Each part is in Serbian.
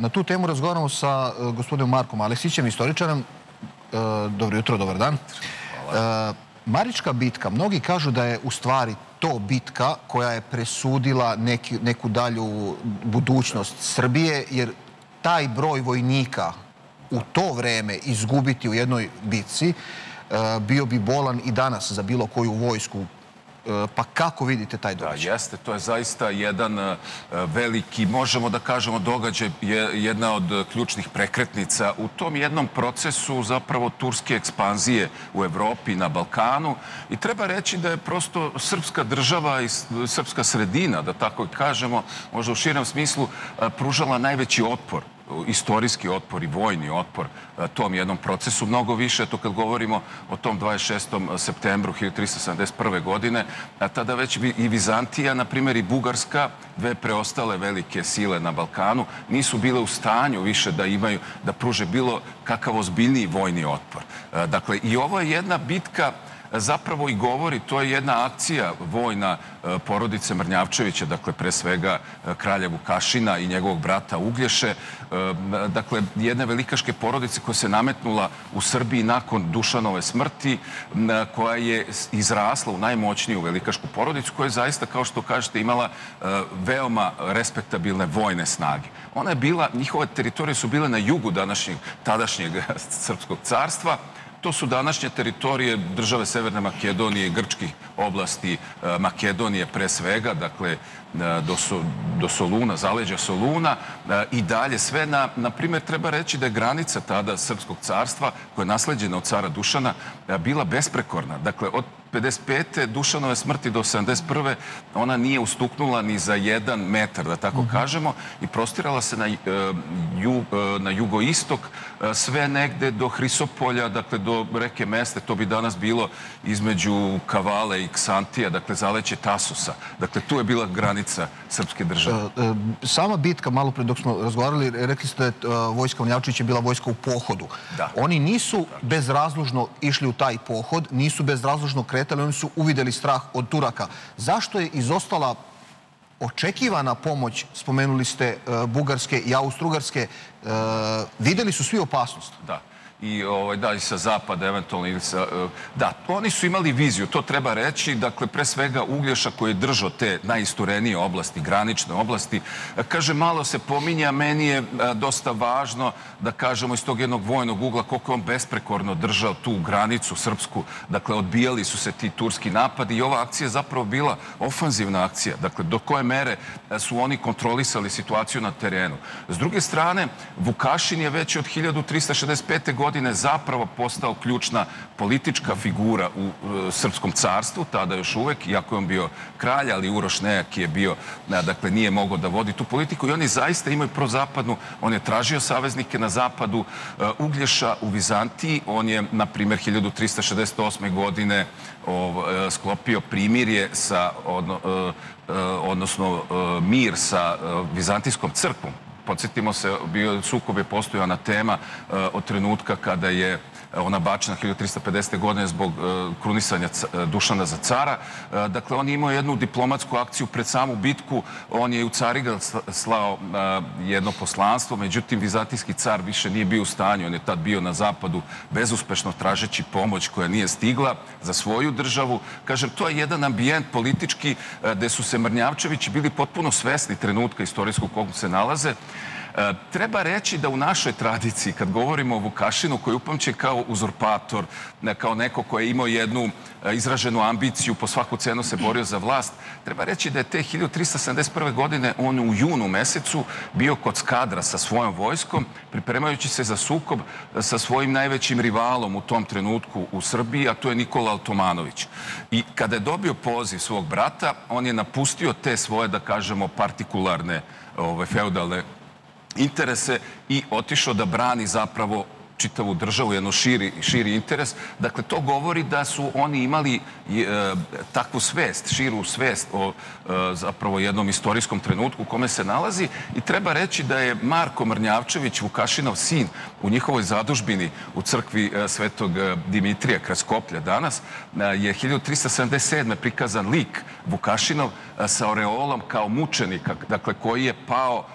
Na tu temu razgovaramo sa gospodinom Markom Aleksićem, istoričarem. Dobro jutro, dobar dan. Marička bitka, mnogi kažu da je u stvari to bitka koja je presudila neku dalju budućnost Srbije, jer taj broj vojnika u to vreme izgubiti u jednoj bitci bio bi bolan i danas za bilo koju vojsku. Pa kako vidite taj događaj? Da, jeste. To je zaista jedan veliki, možemo da kažemo, događaj, jedna od ključnih prekretnica u tom jednom procesu zapravo turske ekspanzije u Evropi i na Balkanu. I treba reći da je prosto srpska država i srpska sredina, da tako kažemo, možda u širem smislu, pružala najveći otpor, istorijski otpor i vojni otpor tom jednom procesu. Mnogo više, to kad govorimo o tom 26. septembru 1371. godine, tada već i Vizantija, na primjer i Bugarska, dve preostale velike sile na Balkanu, nisu bile u stanju više da pruže bilo kakav ozbiljniji vojni otpor. Dakle, i ovo je jedna bitka zapravo i govori, to je jedna akcija vojna porodice Mrnjavčevića, dakle pre svega kralja Vukašina i njegovog brata Uglješe, dakle jedne velikaške porodice koja se nametnula u Srbiji nakon Dušanove smrti, koja je izrasla u najmoćniju velikašku porodicu, koja je zaista, kao što kažete, imala veoma respektabilne vojne snage. Ona je bila, njihove teritorije su bile na jugu tadašnjeg Srpskog carstva. To su današnje teritorije države Severne Makedonije, grčkih oblasti Makedonije pre svega, dakle do Soluna, zaleđa Soluna i dalje sve. Na primjer, treba reći da je granica tada Srpskog carstva, koja je nasleđena od cara Dušana, bila besprekorna. Dakle, od 55. Dušanove smrti do 71. ona nije ustuknula ni za 1 metar, da tako kažemo, i prostirala se na jugoistok, sve negde do Hrisopolja, dakle do reke Meste, to bi danas bilo između Kavale i Ksantija, dakle zaleće Tasosa. Dakle, tu je bila granica srpske države. Sama bitka, malo pre dok smo razgovarali, rekli ste da je vojska Mrnjavčevića bila vojska u pohodu. Oni nisu bezrazložno išli u taj pohod, nisu bezrazložno kretali, oni su uvideli strah od Turaka. Zašto je izostala očekivana pomoć, spomenuli ste Bugarske i Austro-Ugarske, videli su svi opasnost? Da. I sa zapada eventualno ili sa... Da, oni su imali viziju, to treba reći. Dakle, pre svega Uglješa koji je držao te najisturenije oblasti, granične oblasti. Kaže, malo se pominja, meni je dosta važno da kažemo iz tog jednog vojnog ugla koliko je on besprekorno držao tu granicu srpsku. Dakle, odbijali su se ti turski napadi i ova akcija je zapravo bila ofanzivna akcija. Dakle, do koje mere su oni kontrolisali situaciju na terenu. S druge strane, Vukašin je već od 1365. godine zapravo postao ključna politička figura u Srpskom carstvu, tada još uvek, iako je on bio kralj, ali Uroš Nejak je bio, dakle nije mogao da vodi tu politiku i oni zaista imaju prozapadnu, on je tražio saveznike na zapadu, Uglješa u Vizantiji, on je, na primjer, 1368. godine sklopio primirje sa, odnosno mir sa Vizantijskom crkvom. Podsjetimo se, sukob je postojana tema od trenutka kada je ona bačena 1350. godine zbog krunisanja Dušana za cara. Dakle, on je imao jednu diplomatsku akciju pred samu bitku. On je u Carigrad slao jedno poslanstvo, međutim, vizantijski car više nije bio u stanju. On je tad bio na zapadu bezuspešno tražeći pomoć koja nije stigla za svoju državu. Kažem, to je jedan ambijent politički gde su se Mrnjavčevići bili potpuno svesni trenutka istorijskog kog se nalaze. Treba reći da u našoj tradiciji, kad govorimo o Vukašinu, koji je upamćen kao uzurpator, kao neko koji je imao jednu izraženu ambiciju, po svaku cenu se borio za vlast, treba reći da je te 1371. godine on u junu mesecu bio kod Skadra sa svojom vojskom, pripremajući se za sukob sa svojim najvećim rivalom u tom trenutku u Srbiji, a to je Nikola Altomanović. I kada je dobio poziv svog brata, on je napustio te svoje, da kažemo, partikularne, feudalne interese i otišao da brani zapravo čitavu državu, jedno širi interes. Dakle, to govori da su oni imali takvu svest, širu svest o zapravo jednom istorijskom trenutku u kome se nalazi i treba reći da je Marko Mrnjavčević, Vukašinov sin, u njihovoj zadužbini u crkvi Svetog Dimitrija kraj Skoplja danas, je 1377. prikazan lik Vukašinov sa oreolom kao mučenika, dakle, koji je pao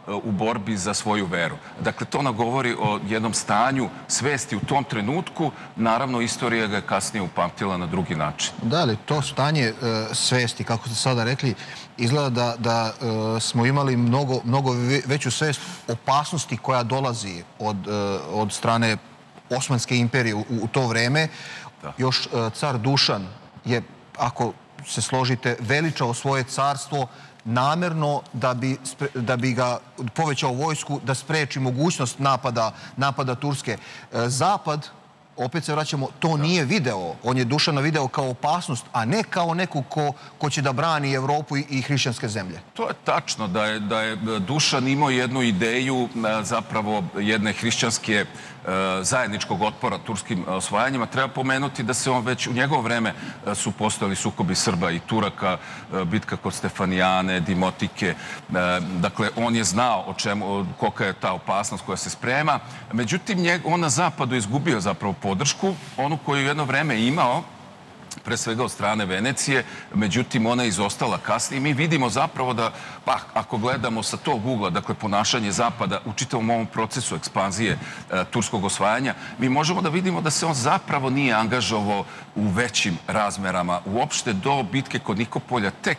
u borbi za svoju veru. Dakle, to nam govori o jednom stanju svesti u tom trenutku. Naravno, istorija ga je kasnije upamtila na drugi način. Da, ali to stanje svesti, kako ste sada rekli, izgleda da smo imali mnogo veću svest opasnosti koja dolazi od strane Osmanske imperije u to vreme. Još car Dušan je, ako se složite, veličao svoje carstvo namerno da bi ga povećao vojsku, da spreči mogućnost napada Turske. Zapad, opet se vraćamo, to nije video. On je Dušana video kao opasnost, a ne kao neku ko će da brani Evropu i hrišćanske zemlje. To je tačno, da je Dušan imao jednu ideju zapravo jedne hrišćanske zajedničkog otpora turskim osvajanjima. Treba pomenuti da se on već u njegovo vreme su postojali sukobi Srba i Turaka, bitka kod Stefanijane, Dimotike. Dakle, on je znao kolika je ta opasnost koja se sprema. Međutim, on na zapadu izgubio zapravo podršku, onu koju je jedno vreme imao, pre svega od strane Venecije, međutim ona je izostala kasnije. Mi vidimo zapravo da, ako gledamo sa tog ugla, dakle ponašanje Zapada u čitavom ovom procesu ekspanzije turskog osvajanja, mi možemo da vidimo da se on zapravo nije angažovao u većim razmerama. Uopšte do bitke kod Nikopolja tek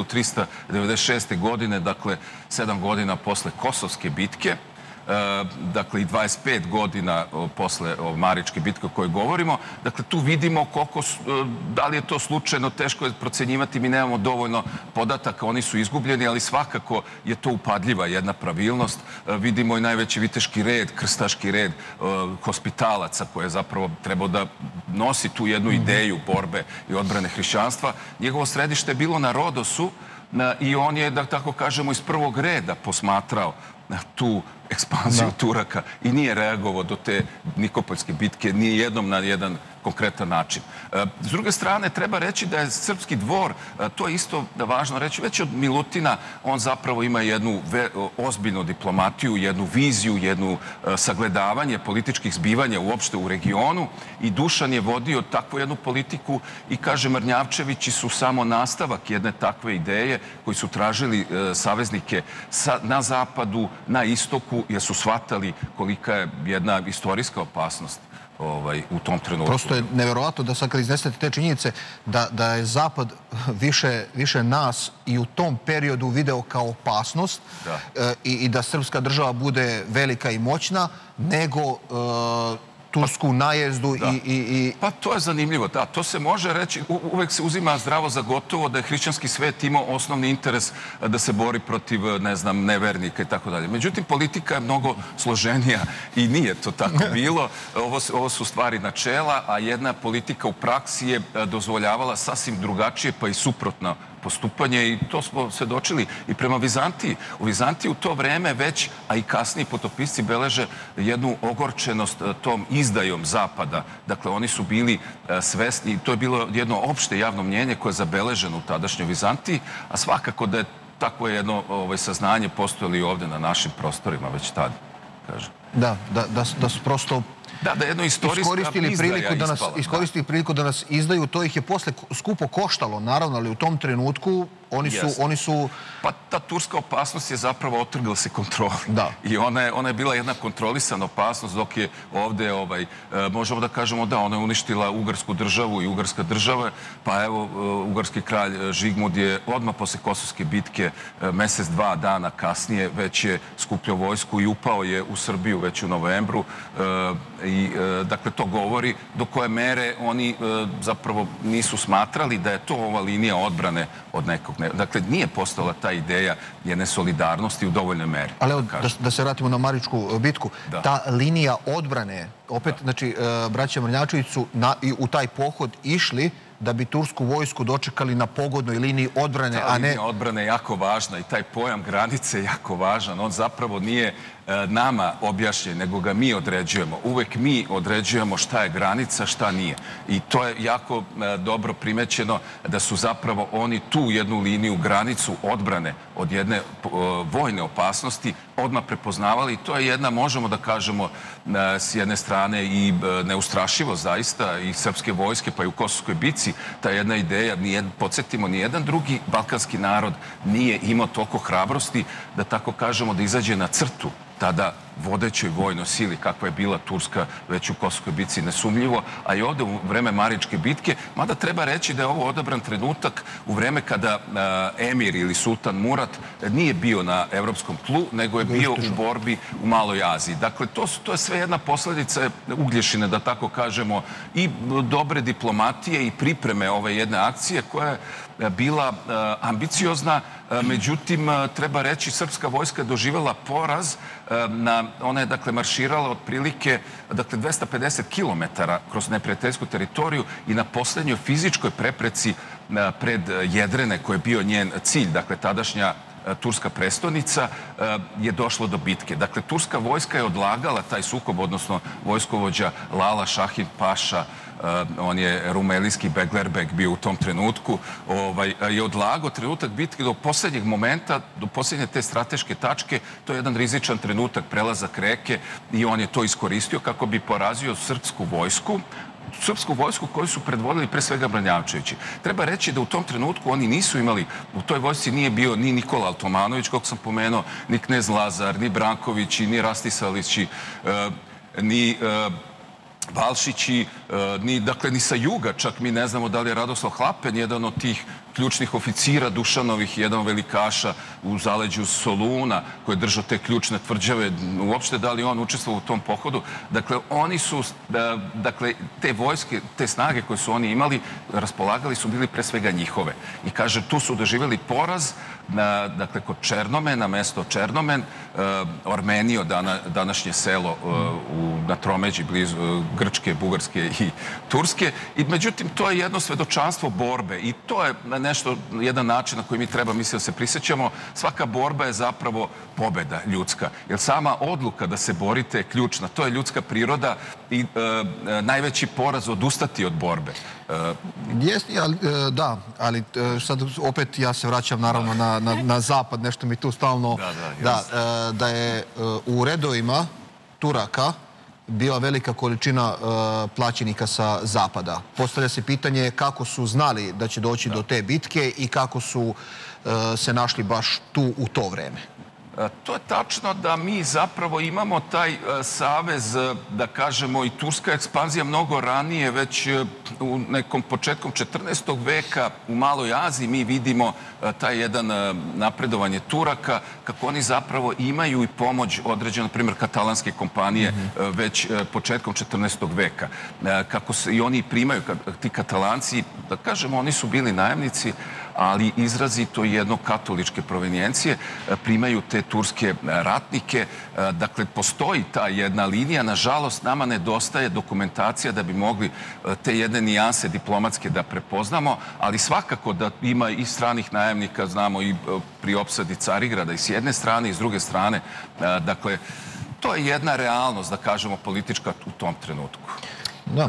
1396. godine, dakle 7 godina posle Kosovske bitke, dakle i 25 godina posle Maričke bitke o kojoj govorimo. Dakle, tu vidimo koliko, da li je to slučajno, teško je procenjivati, mi nemamo dovoljno podataka, oni su izgubljeni, ali svakako je to upadljiva jedna pravilnost. Vidimo i najveći viteški red, krstaški red hospitalaca koji je zapravo trebao da nosi tu jednu ideju borbe i odbrane hrišćanstva. Njegovo središte je bilo na Rodosu i on je, da tako kažemo, iz prvog reda posmatrao tu ekspanziju Turaka i nije reagovao do te Nikopoljske bitke ni jednom na jedan konkretan način. S druge strane, treba reći da je srpski dvor, to je isto važno reći, već od Milutina on zapravo ima jednu ozbiljnu diplomatiju, jednu viziju, jednu sagledavanje političkih zbivanja uopšte u regionu i Dušan je vodio takvu jednu politiku i, kaže, Mrnjavčevići su samo nastavak jedne takve ideje koji su tražili saveznike na zapadu, na istoku, jer su shvatali kolika je jedna istorijska opasnost u tom trenutku. Prosto je neverovatno da sad kad iznesete te činjenice da je Zapad više nas i u tom periodu video kao opasnost i da srpska država bude velika i moćna, nego tursku najezdu i... Pa to je zanimljivo, da. To se može reći, uvek se uzima zdravo za gotovo da je hrišćanski svet imao osnovni interes da se bori protiv, ne znam, nevernika i tako dalje. Međutim, politika je mnogo složenija i nije to tako bilo. Ovo su stvari načela, a jedna politika u praksi je dozvoljavala sasvim drugačije, pa i suprotno postupanje i to smo svedočili i prema Vizantiji. U Vizantiji u to vreme već, a i kasniji potopisci beleže jednu ogorčenost tom izdajom Zapada. Dakle, oni su bili svesni, to je bilo jedno opšte javno mnjenje koje je zabeleženo u tadašnjoj Vizantiji, a svakako da je takvo jedno saznanje postojalo i ovde na našim prostorima već tada, kažem. Da su prosto iskoristili priliku da nas izdaju. To ih je posle skupo koštalo, naravno, ali u tom trenutku oni su... Pa ta turska opasnost je zapravo otrgla se kontroli. I ona je bila jedna kontrolisana opasnost, dok je ovde, možemo da kažemo da, ona je uništila Ugarsku državu i Ugarska država, pa evo, ugarski kralj Žigmund je odmah posle Kosovske bitke, mesec, 2 dana kasnije, već je skupljao vojsku i upao je u Srbiju već u novembru. I, dakle, to govori do koje mere oni zapravo nisu smatrali da je to ova linija odbrane od nekog. Dakle, nije postala ta ideja jedne solidarnosti u dovoljnoj meri. Ali evo, da se vratimo na Maričku bitku. Ta linija odbrane, opet, znači, braća Mrnjavčević su u taj pohod išli da bi tursku vojsku dočekali na pogodnoj liniji odbrane, a ne... Ta linija odbrane je jako važna i taj pojam granice je jako važan. On zapravo nije nama objašnjen, nego ga mi određujemo. Uvek mi određujemo šta je granica, šta nije. I to je jako dobro primećeno da su zapravo oni tu jednu liniju, granicu odbrane od jedne vojne opasnosti odmah prepoznavali. To je jedna, možemo da kažemo, s jedne strane i neustrašivo zaista i srpske vojske, pa i u Kosovskoj bici, ta jedna ideja, podsjetimo, nijedan drugi balkanski narod nije imao toliko hrabrosti, da tako kažemo, da izađe na crtu tada vodećoj vojnoj sili kakva je bila Turska već u Kosovskoj bici, nesumnjivo, a i ovde u vreme Maričke bitke, mada treba reći da je ovo odabran trenutak u vreme kada emir ili sultan Murat nije bio na evropskom tlu, nego je bio u borbi u Maloj Aziji. Dakle, to je sve jedna posledica Uglješine, da tako kažemo, i dobre diplomatije i pripreme ove jedne akcije koja je bila ambiciozna. Međutim, treba reći, srpska vojska je doživjela poraz. Ona je, dakle, marširala otprilike 250 kilometara kroz neprijateljsku teritoriju i na poslednjoj fizičkoj prepreci pred Jedrene, koji je bio njen cilj, dakle, tadašnja turska prestonica, je došlo do bitke. Dakle, turska vojska je odlagala taj sukob, odnosno vojskovođa Lala Šahin Paša, on je rumelijski Beglerbeg bio u tom trenutku, je odlagao trenutak bitke do poslednjeg momenta, do poslednje te strateške tačke. To je jedan rizičan trenutak, prelazak reke, i on je to iskoristio kako bi porazio srpsku vojsku koju su predvodili pre svega Brnjavčevići. Treba reći da u tom trenutku oni nisu imali, u toj vojsci nije bio ni Nikola Altomanović, kog sam pomenuo, ni knez Lazar, ni Brankovići, ni Rastisalići, ni Balšići, ni sa juga, čak mi ne znamo da li je Radoslav Hlapen, jedan od tih ključnih oficira Dušanovih, jedan velikaša u zaleđu Soluna, koji je držao te ključne tvrđave, uopšte da li on učestvovao u tom pohodu. Dakle, oni su, te vojske, te snage koje su oni imali, raspolagali su bili pre svega njihove. I kaže, tu su doživjeli poraz, dakle, kod Černomena, mesto Černomen, Ormenio, današnje selo na tromeđi blizu Grčke, Bugarske i Turske. I međutim, to je jedno svedočanstvo borbe i to je nešto, jedan način na koji mi treba, mislim, da se prisjećamo. Svaka borba je zapravo pobeda ljudska, jer sama odluka da se borite je ključna. To je ljudska priroda i najveći poraz odustati od borbe. Da, ali sad opet ja se vraćam naravno na zapad, nešto mi tu stalno... Da je u redovima Turaka bila velika količina plaćenika sa zapada. Postavlja se pitanje kako su znali da će doći do te bitke i kako su se našli baš tu u to vreme. To je tačno da mi zapravo imamo taj savez, da kažemo, i turska ekspanzija mnogo ranije, već u nekom početkom 14. veka u Maloj Aziji mi vidimo taj jedan napredovanje Turaka, kako oni zapravo imaju i pomoć određena, na primjer, katalanske kompanije već početkom 14. veka. Kako se i oni primaju, ti Katalanci, da kažemo, oni su bili najemnici, ali izrazito jedno katoličke provenijencije, primaju te turske ratnike. Dakle, postoji ta jedna linija. Nažalost, nama nedostaje dokumentacija da bi mogli te jedne nijanse diplomatske da prepoznamo, ali svakako da ima i stranih najemnika, znamo i pri opsadi Carigrada i s jedne strane i s druge strane. Dakle, to je jedna realnost, da kažemo, politička u tom trenutku. Da.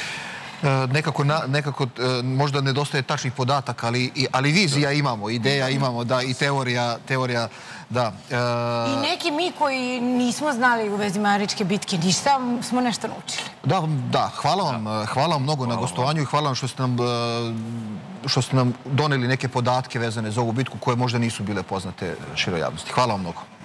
Nekako možda nedostaje tačnih podataka, ali vizija imamo, ideja imamo, da, i teorija, da. I neki mi koji nismo znali u vezi Maričke bitke ništa, smo nešto naučili. Da, hvala vam mnogo na gostovanju i hvala vam što ste nam doneli neke podatke vezane za ovu bitku koje možda nisu bile poznate široj javnosti. Hvala vam mnogo.